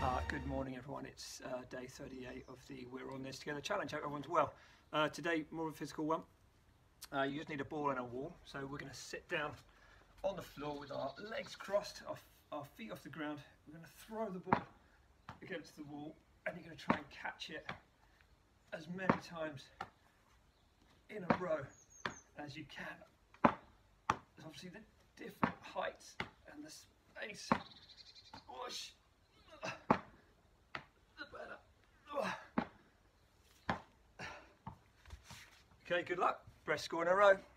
Good morning everyone, it's day 38 of the We're On This Together challenge. Hope everyone's well. Today more of a physical one. You just need a ball and a wall, so we're going to sit down on the floor with our legs crossed, our feet off the ground. We're going to throw the ball against the wall and you're going to try and catch it as many times in a row as you can. There's obviously the different heights and the space. Whoosh. Okay, good luck. Best score in a row.